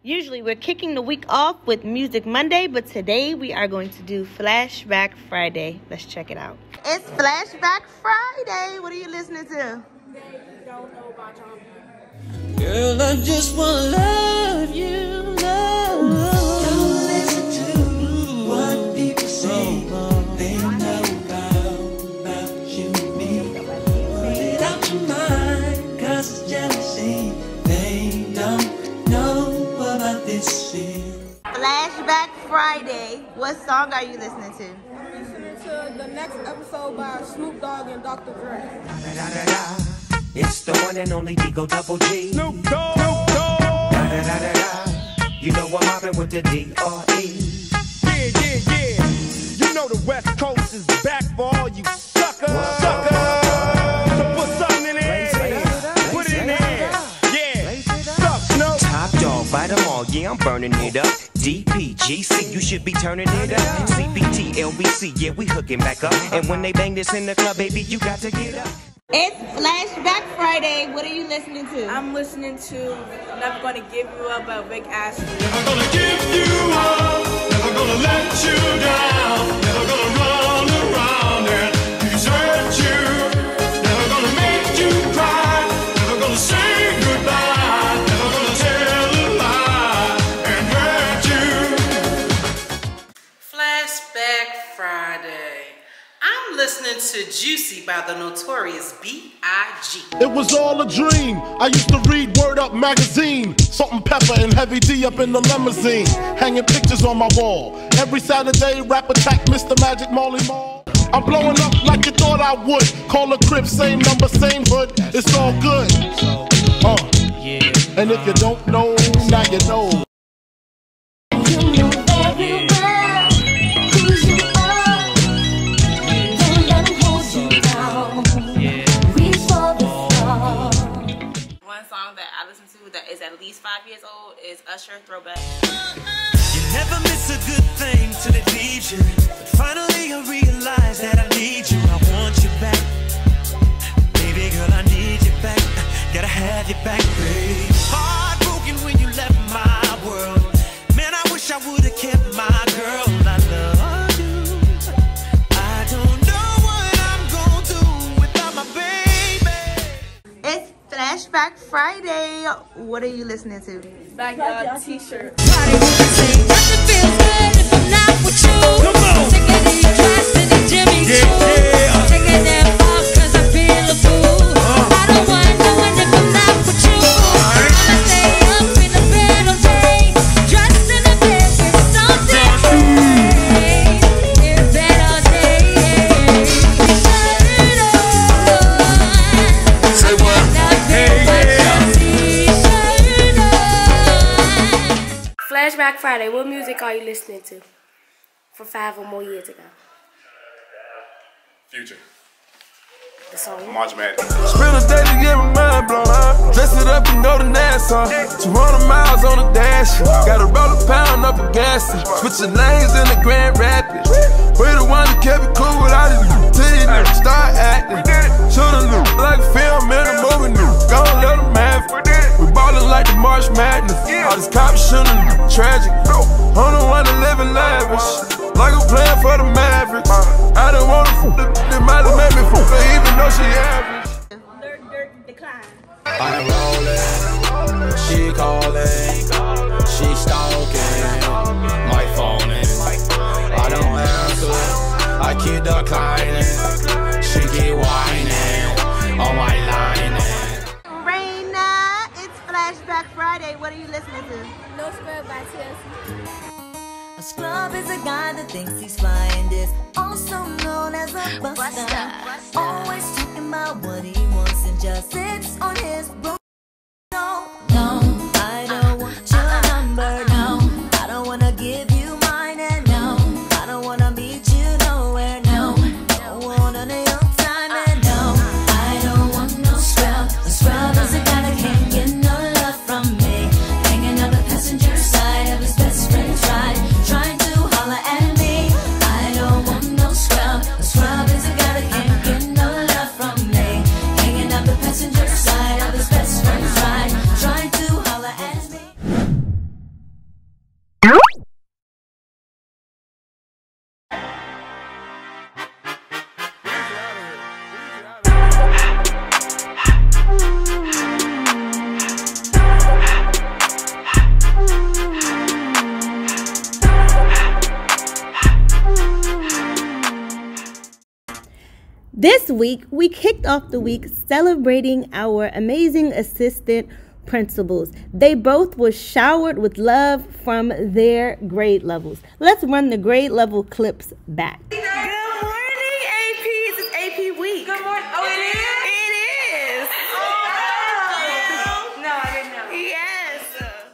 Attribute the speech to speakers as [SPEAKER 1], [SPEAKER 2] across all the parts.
[SPEAKER 1] Usually we're kicking the week off with Music Monday, but today we are going to do Flashback Friday. Let's check it out. It's Flashback Friday. What are you listening to?
[SPEAKER 2] They don't know about John.
[SPEAKER 3] Girl, I just wanna love you, love. Don't listen to what people say. They know about you and me. Put it out your mind, 'cause it's jealousy. They don't know about this shit.
[SPEAKER 1] Flashback Friday. What song are you listening to?
[SPEAKER 2] I'm listening to the next episode by Snoop Dogg and Dr. Dre.
[SPEAKER 4] It's the one and only Digo Double G.
[SPEAKER 5] Snoop Dogg. Snoop Dogg.
[SPEAKER 4] You know I'm mobbing with the D.R.E.
[SPEAKER 5] Yeah. You know the West Coast is back for all you suckers. Suckers. So put something in there. Put it in there. Yeah. Suck, Snoop.
[SPEAKER 4] Top dog, bite them all. Yeah, I'm burning it up. DPGC, you should be turning it up. CBT, LBC, yeah, we hooking back up. And when they bang this in the club, baby, you got to get up.
[SPEAKER 1] It's Flashback Friday. What are you listening to?
[SPEAKER 2] I'm listening to Never Gonna Give You Up by Rick Astley.
[SPEAKER 6] Never gonna give you up, never gonna let you down, never gonna run around and desert you, never gonna make you cry, never gonna say goodbye, never gonna tell a lie and hurt you.
[SPEAKER 7] Flashback Friday. I'm listening to Juicy by the Notorious B.I.G.
[SPEAKER 8] It was all a dream. I used to read Word Up magazine. Salt and Pepper and Heavy D up in the limousine. Hanging pictures on my wall. Every Saturday, rap attack Mr. Magic Molly Mall. I'm blowing up like you thought I would. Call a crib, same number, same hood. It's all good. And if you don't know, now you know.
[SPEAKER 7] That is at least 5 years old is Usher Throwback.
[SPEAKER 3] You never miss a good thing till it leaves you. But finally I realize that I need you. I want you back. Baby girl, I need you back. Gotta have you back, babe. Heartbroken when you left my world. Man, I wish I would've kept my girl. I love you. I don't know what I'm gonna do without my baby.
[SPEAKER 1] It's Flashback Friday. What are you listening to?
[SPEAKER 2] Backyard T-shirt.
[SPEAKER 3] Nothing feels good if I'm not with you. Come on. Taking these dress and the Jimmy Choo. Taking them off 'cause I feel a fool. I don't want no one if I'm not with you. I'ma stay up in the bed all day, dressed in the bed with something. In bed all day. Shirt on. Say what?
[SPEAKER 9] Flashback Friday, what music are you listening to from 5 or more years ago?
[SPEAKER 5] Future.
[SPEAKER 9] The song?
[SPEAKER 5] March Madness.
[SPEAKER 10] Spend a day to get my mind blown. Dress it up and go to Nassau. 200 miles on the dash. Gotta roll a pound up a gas. Switching lanes in the Grand Rapids. We the one that kept it cool without it. Till you start acting. Should've looked like a film in a movie. Gonna let them have it. We ballin' like the March Madness. All these cops shooting tragic. I'm the one that living lavish. Like I'm playing for the Mavericks. I don't wanna they might have made me fool her even though she average.
[SPEAKER 2] Dirt decline.
[SPEAKER 11] I'm rolling, she calling, she stalking, my phone is, I don't answer, I keep declining, she keep whining, on my line.
[SPEAKER 1] Raina, it's Flashback Friday. What are you listening to?
[SPEAKER 2] No Scrub by TLC.
[SPEAKER 12] A scrub is a guy that thinks he's flying, is also known as a buster. Always talking about what he wants and just sits on his bro. No, I don't want your number. No, I don't wanna give you mine, and no, I don't wanna meet you nowhere. No, don't want none of your time, and no, I don't want no scrub. A scrub is a guy that can't get no love from me, hanging on the passenger side of his best friend's ride. Trying to holler at me. I don't want no scrub. A scrub is a guy that can't get no love from me. Hanging out the passenger side of his best
[SPEAKER 1] This week, we kicked off the week celebrating our amazing assistant principals. They both were showered with love from their grade levels. Let's run the grade level clips back.
[SPEAKER 13] Good morning, APs. It's AP week. Good morning. Oh, it is? It is. Oh. No, I didn't know. Yes.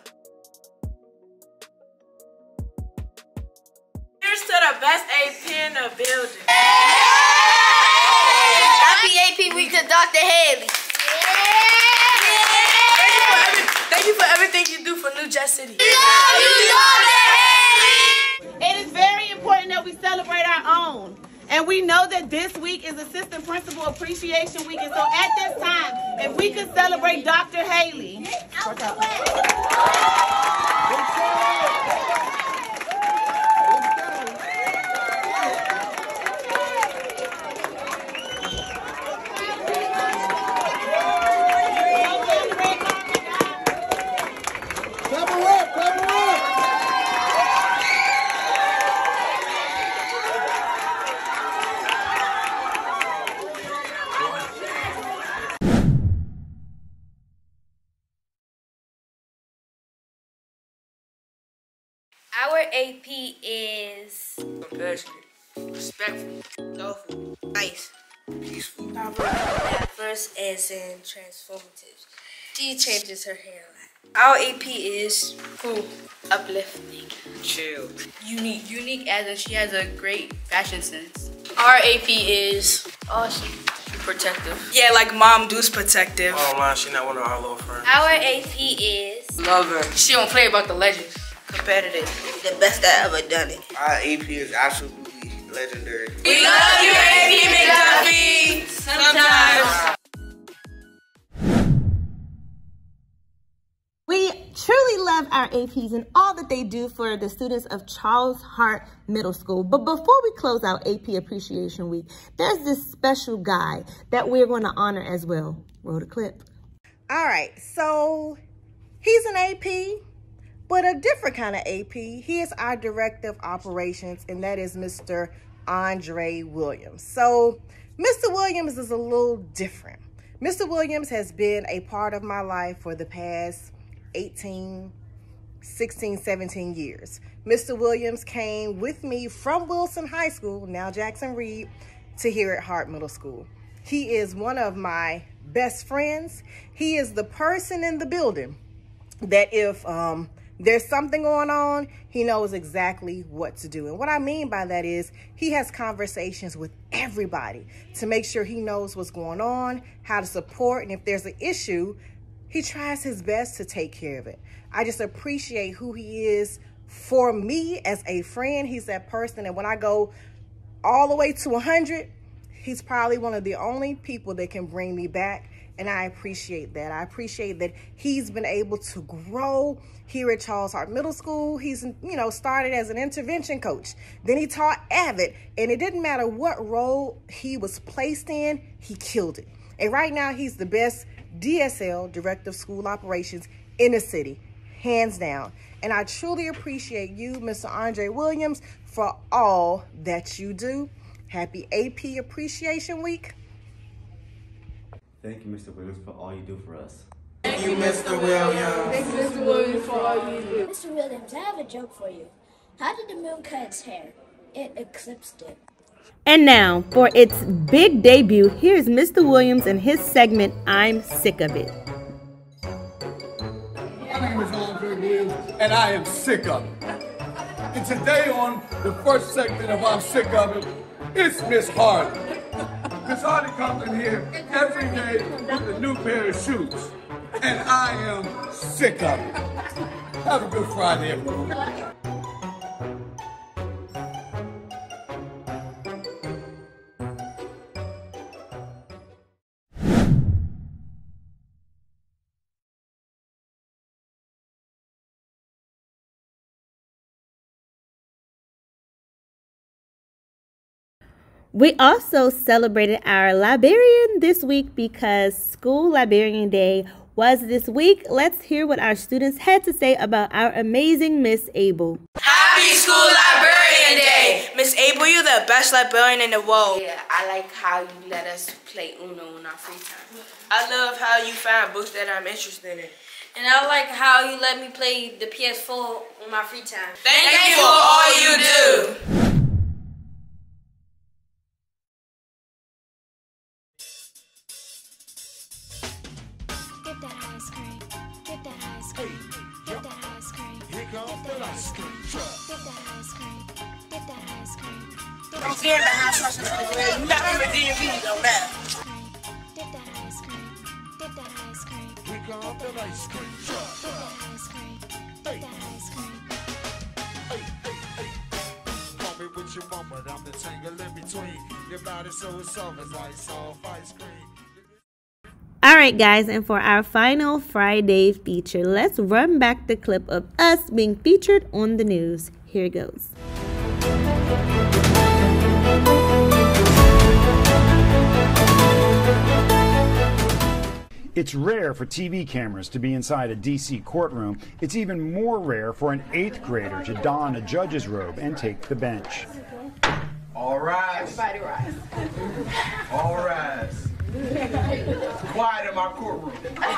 [SPEAKER 2] Here's to the best AP in the building.
[SPEAKER 13] Happy AP week to Dr. Haley. Thank you for everything you do for New Jack City.
[SPEAKER 2] It is very important that we celebrate our own. And we know that this week is Assistant Principal Appreciation Week. And so at this time, if we could celebrate Dr. Haley.
[SPEAKER 9] Our AP is
[SPEAKER 13] Compassionate, respectful, thoughtful, nice, peaceful.
[SPEAKER 9] diverse as in transformative. She changes her hair a lot.
[SPEAKER 13] Our AP is
[SPEAKER 9] Cool, uplifting,
[SPEAKER 13] chill.
[SPEAKER 14] Unique as in she has a great fashion sense.
[SPEAKER 13] Our AP is
[SPEAKER 9] awesome,
[SPEAKER 13] protective. Yeah, like Mom Deuce protective.
[SPEAKER 10] I don't lie, she not one of our little friends.
[SPEAKER 9] Our AP is
[SPEAKER 13] Love her. She don't play about the legends. Competitive. The best I ever done it.
[SPEAKER 11] Our AP is absolutely legendary.
[SPEAKER 13] We love you, AP McDuffie. Sometimes.
[SPEAKER 1] We truly love our APs and all that they do for the students of Charles Hart Middle School. But before we close out AP Appreciation Week, there's this special guy that we're going to honor as well. Roll the clip.
[SPEAKER 15] All right, so he's an AP, but a different kind of AP. He is our Director of Operations, and that is Mr. Andre Williams. So Mr. Williams is a little different. Mr. Williams has been a part of my life for the past 16, 17 years. Mr. Williams came with me from Wilson High School, now Jackson Reed, to here at Hart Middle School. He is one of my best friends. He is the person in the building that if there's something going on, he knows exactly what to do. And what I mean by that is he has conversations with everybody to make sure he knows what's going on, how to support, and if there's an issue, he tries his best to take care of it. I just appreciate who he is for me as a friend. He's that person that when I go all the way to 100, he's probably one of the only people that can bring me back. And I appreciate that. I appreciate that he's been able to grow here at Charles Hart Middle School. He's, started as an intervention coach. Then he taught AVID, and it didn't matter what role he was placed in, he killed it. And right now, he's the best DSL, Director of School Operations, in the city, hands down. And I truly appreciate you, Mr. Andre Williams, for all that you do. Happy AP Appreciation Week.
[SPEAKER 16] Thank you, Mr. Williams, for all you do for us.
[SPEAKER 11] Thank you, Mr. Williams.
[SPEAKER 2] Thank you, Mr. Williams, for all you do.
[SPEAKER 17] Mr. Williams, I have a joke for you. How did the moon cut its hair? It eclipsed it.
[SPEAKER 1] And now, for its big debut, here's Mr. Williams and his segment, I'm Sick of It.
[SPEAKER 18] My name is Andre Williams, and I am sick of it. And today on the first segment of I'm Sick of It, it's Miss Hardy. Miss Hardy comes in here every day with a new pair of shoes, and I am sick of it. Have a good Friday, everyone.
[SPEAKER 1] We also celebrated our librarian this week because School Librarian Day was this week. Let's hear what our students had to say about our amazing Miss Abel.
[SPEAKER 13] Happy Happy School Librarian Day!
[SPEAKER 9] Miss Abel, you're the best librarian in the world.
[SPEAKER 14] Yeah, I like how you let us play Uno in our free time.
[SPEAKER 9] I love how you find books that I'm interested in.
[SPEAKER 19] And I like how you let me play the PS4 in my free time.
[SPEAKER 13] Thank you for all you do.
[SPEAKER 17] Get that ice cream. Get that ice cream. Get that ice cream.
[SPEAKER 8] Here comes the ice cream truck.
[SPEAKER 17] Get that ice cream. Get that ice cream.
[SPEAKER 9] I'm scared to have such a you got me with DMV, don't matter.
[SPEAKER 17] Get that ice cream. Get that ice cream.
[SPEAKER 8] Here comes the ice cream truck.
[SPEAKER 17] Get that ice cream. Get that ice cream.
[SPEAKER 8] Call me what you want, but I'm the tangle in between. Your body so soft as ice off ice cream.
[SPEAKER 1] All right, guys, and for our final Friday feature, let's run back the clip of us being featured on the news. Here it goes.
[SPEAKER 20] It's rare for TV cameras to be inside a D.C. courtroom. It's even more rare for an 8th grader to don a judge's robe and take the bench.
[SPEAKER 11] All rise.
[SPEAKER 2] Everybody rise.
[SPEAKER 11] All rise. Quiet in my courtroom.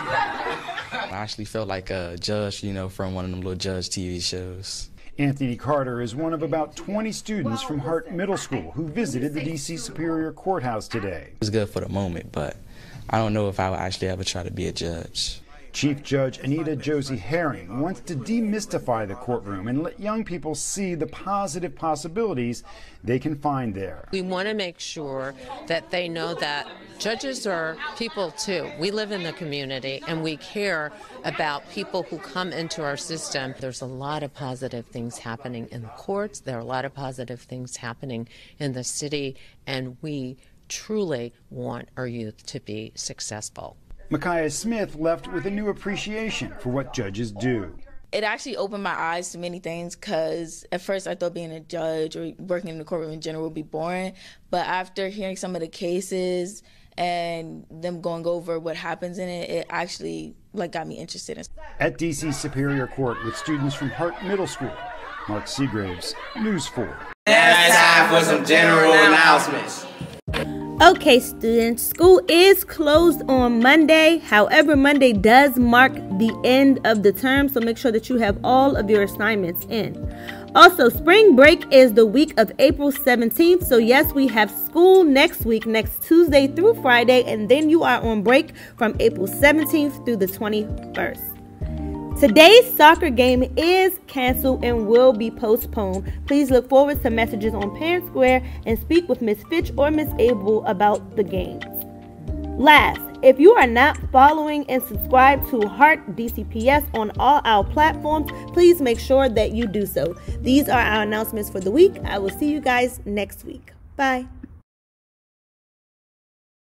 [SPEAKER 21] I actually felt like a judge, you know, from one of them little judge TV shows.
[SPEAKER 20] Anthony Carter is one of about 20 students from Hart Middle School who visited the D.C. Superior Courthouse today.
[SPEAKER 21] It was good for the moment, but I don't know if I would actually ever try to be a judge.
[SPEAKER 20] Chief Judge Anita Josie Herring wants to demystify the courtroom and let young people see the positive possibilities they can find there.
[SPEAKER 22] We want to make sure that they know that judges are people too. We live in the community and we care about people who come into our system. There's a lot of positive things happening in the courts. There are a lot of positive things happening in the city, and we truly want our youth to be successful.
[SPEAKER 20] Micaiah Smith left with a new appreciation for what judges do.
[SPEAKER 23] It actually opened my eyes to many things, because at first I thought being a judge or working in the courtroom in general would be boring. But after hearing some of the cases and them going over what happens in it, it actually got me interested in.
[SPEAKER 20] At D.C. Superior Court with students from Hart Middle School, Mark Seagraves, News 4.
[SPEAKER 11] Now it's time for some general announcements.
[SPEAKER 1] Okay, students, school is closed on Monday. However, Monday does mark the end of the term, so make sure that you have all of your assignments in. Also, spring break is the week of April 17th, so yes, we have school next week, next Tuesday through Friday, and then you are on break from April 17th through the 21st. Today's soccer game is canceled and will be postponed. Please look forward to messages on Parent Square and speak with Miss Fitch or Miss Abel about the games. Last, if you are not following and subscribed to Hart DCPS on all our platforms, please make sure that you do so. These are our announcements for the week. I will see you guys next week. Bye.